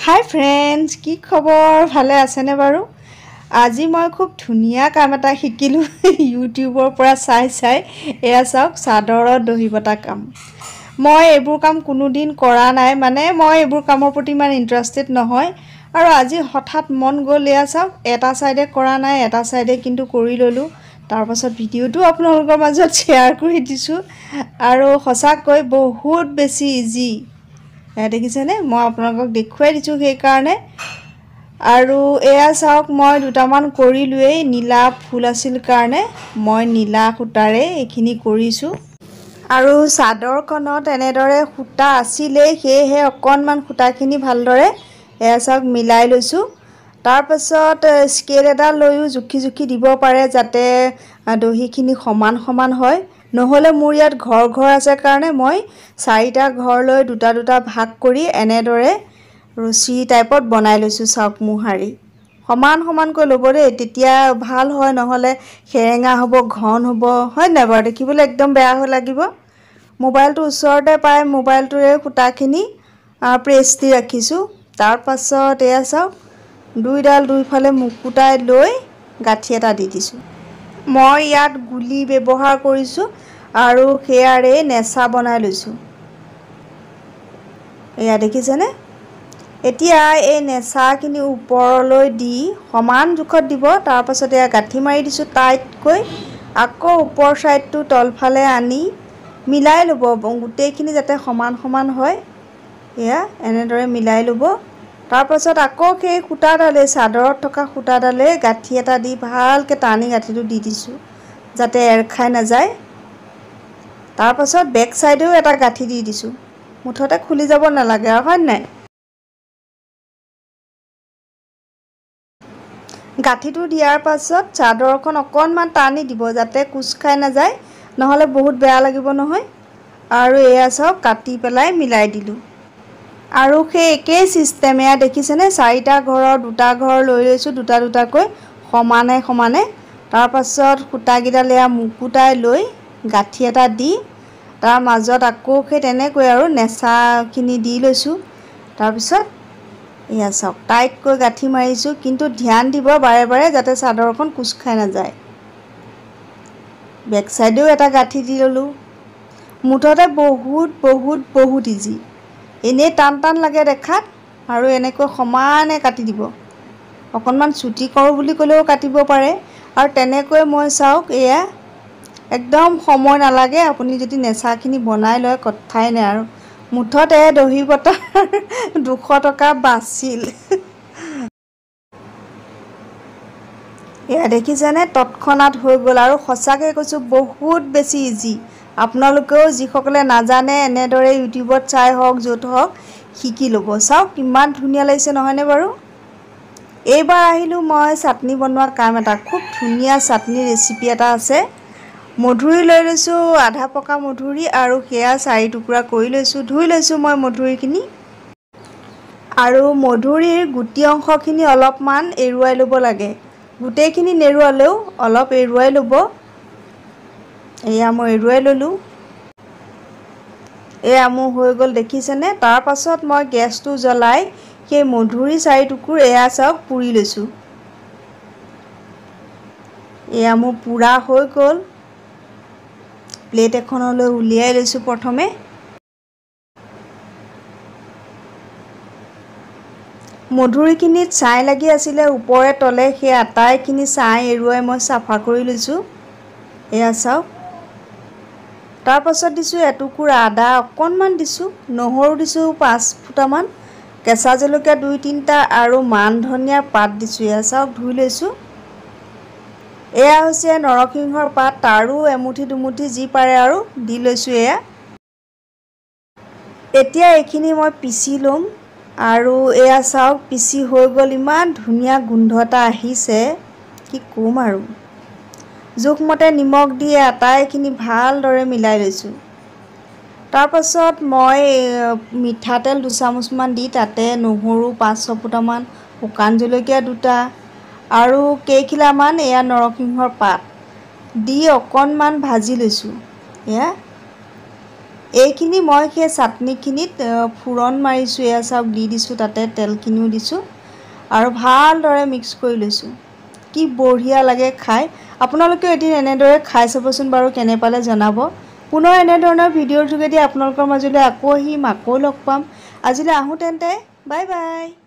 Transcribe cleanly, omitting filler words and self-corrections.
Hi friends की खबर ভালে আছে নে বাৰু আজি মই খুব ধুনিয়া কাম এটা শিকিলো ইউটিউবৰ পৰা চাই এয়া চাওক সাদৰৰ দহি বটা কাম মই এবোৰ কাম কোনোদিন কৰা নাই মানে মই এবোৰ কামৰ প্ৰতি মান ইন্টাৰেস্টেড নহয় আৰু আজি হঠাৎ মন গল এয়া চাওক এটা সাইডে কৰা নাই এটা সাইডে কিন্তু কৰি ললো তাৰ পাছত ভিডিওটো আপোনালোকৰ মাজত শেয়াৰ কৰি দিছো আৰু সঁচাকৈ বহুত বেছি ইজি দেখিছেনে মই আপোনালোকক দেখুৱাই দিছো সেই কাৰণে আৰু এয়া চাওক মই দুটামান কৰিলুৱেই নীলা ফুল আছিল কাৰণে মই নীলা খুটাৰে এখিনি কৰিছো আৰু সাদৰখনত এনেদৰে খুটা আছিলে হেহে অকনমান খুটাখিনি ভালদৰে এয়া চাওক মিলাই লৈছো তাৰ পাছত স্কেল এটা লৈও জুখি দিব পাৰে যাতে দহিখিনি সমান সমান হয় নহলে মোৰ ইয়াত ঘৰ আছে কাৰণে মই চাৰিটা ঘৰ লৈ দুটা ভাগ কৰি এনেদৰে ৰচি টাইপত বনাই লৈছো চাওক মুহাৰি সমান কৈ লব ৰে তেতিয়া ভাল হয় নহলে খেৰেঙা হ'ব ঘন হ'ব হয় না বাৰু দেখিবলৈ একদম বেয়া হৈ লাগিব মোবাইলটো ওচৰতে পাই মোবাইলটোৰে খুটাখিনি প্ৰেছ দি ৰাখিছো তাৰ পাছত এয়া চাওক দুইডাল দুইফালে মুকুটাই লৈ গাঠি এটা দি দিছো মই ইয়াত গুলি ব্যৱহাৰ কৰিছো আৰু হেয়াৰে নেচা বনাই লৈছো এয়া দেখিছেনে এতিয়া এই নেচাখিনি ওপৰলৈ দি সমান জুখত দিব তাৰ পাছত এয়া গাঠি মাৰি দিছো টাইটকৈ আকৌ ওপৰ সাইডটো তলফালে আনি মিলাই লব গুটেইখিনি যাতে সমান হয় এয়া এনেদৰে মিলাই লব তাৰ পাছত আকৌ সেই খুটাডালে সাদৰত থকা খুটাডালে গাঠি এটা দি ভালকে টানি গাঠিটো দি দিছো যাতে এৰ খাই না যায় তাৰ পাছত বেক সাইডেও এটা গাঠি দি দিছো মুঠতে খুলি যাব নালাগে হয় নাই গাঠিটো দিয়াৰ পাছত চাদৰখন অকনমান টানি দিব যাতে কুচ খাই না যায় নহলে বহুত বেয়া লাগিব নহয় আৰু এয়া সব কাটি পেলাই মিলাই দিলো আৰু সেই একে সিস্টেমে দেখিছেনে চাৰিটা ঘৰৰ দুটা ঘৰ লৈ লৈছো দুটাকৈ সমানে তাৰ পাছত খুটাগিডাল এয়া মুকুটাই লৈ গাঠি এটা দি তাৰ মাজত আকৌ সেই তেনেকৈ আৰু নেচাখিনি দি লৈছো তাৰ পিছত এয়া চাওক টাইটকৈ গাঠি মাৰিছো কিন্তু ধ্যান দিব বাৰে যাতে চাদৰখন কুচ খাই না যায় বেক সাইডেও এটা গাঠি দি ললো মুঠতে বহুত ইজি এনে টান লাগে দেখাত আৰু এনেকৈ সমানে কাটি দিব অকনমান ছুটি কৰো বুলি কলেও কাটিব পাৰে আৰু তেনেকৈ মই চাওক এয়া একদম সময় নালাগে আপুনি যদি নেচাখিনি বনাই লয় কথাই নাই আৰু মুঠতে দহি বটাৰ 200 টকা বাছিল এয়া দেখিছেনে তৎক্ষণাত হৈ গল আৰু সঁচাকৈ কৈছো বহুত বেছি ইজি আপোনালোকেও যিসকলে নাজানে এনেদৰে ইউটিউবত চাই হওক যত হওক শিকি লব চাওক কিমান ধুনিয়া লাগিছে নহয়নে বাৰু এইবাৰ আহিলো মই চাটনি বনোৱা কাম এটা খুব ধুনিয়া চাটনি ৰেচিপি এটা আছে মধুৰি লৈ লৈছো আধা পকা মধুৰি আৰু হেয়া 4 টুকুৰা কৰি লৈছো ধুই লৈছো মই মধুৰিখিনি আৰু মধুৰিৰ গুটি অংশখিনি অলপমান এৰুৱাই লব লাগে গুটেইখিনি নেৰুৱালেও অলপ এৰুৱাই লব এয়া মই এৰুৱাই ললো এয়া মোৰ হৈ গল দেখিছেনে তাৰ পাছত মই গেছটো জ্বলাই সেই মধুৰি 4 টুকুৰ এয়া চাওক পুৰি লৈছো এয়া মোৰ পুৰা হৈ গল প্লেট এখনলৈ উলিয়াই লৈছো প্ৰথমে মধুৰিখিনিত ছাই লাগি আছিল ওপৰে তলে সেই আটাইখিনি ছাই এৰুৱাই মই সাফা কৰি লৈছো এয়া চাওক তাৰ পাছত দিছো এটুকুৰা আদা অকনমান দিছো নহৰু দিছো 5 ফুটামান কেঁচা জলকীয়া 2-3টা আৰু মান ধনিয়াৰ পাত দিছো এয়া চাওক ধুই লৈছো এয়া হৈছে নৰসিংহৰ পাত তাৰো এমুঠি দুমুঠি যি পাৰে আৰু দি লৈছো এয়া এতিয়া এখিনি মই পিছি লম আৰু এয়া চাওক পিছি হৈ গল ইমান ধুনিয়া গোন্ধ এটা আহিছে কি কম আৰু জুখমতে নিমখ দি আটাইখিনি ভালদৰে মিলাই লৈছো তাৰ পাছত মই মিঠাতেল 2 চামুচমান দি তাতে নহৰু 5-6 ফুটামান শুকান জলকীয়া 2টা আৰু কেইখিলামান এয়া নৰসিংহৰ পাত দি অকনমান ভাজি লৈছো এয়া এইখিনি মই সেই চাটনিখিনিত ফুৰণ মাৰিছোঁ। এয়া চাওক দি দিছোঁ, তাতে তেলখিনিও দিছোঁ আৰু ভালদৰে মিক্স কৰি লৈছোঁ। কি বঢ়িয়া লাগে খাই। আপোনালোকেও এদিন এনেদৰে খাই চাবচোন বাৰু, কেনে পালে জনাব। পুনৰ এনেধৰণৰ ভিডিঅ'ৰ যোগেদি আপোনালোকৰ মাজলৈ আকৌ আহিম, আকৌ লগ পাম। আজিলৈ আহোঁ তেন্তে, বাই বাই।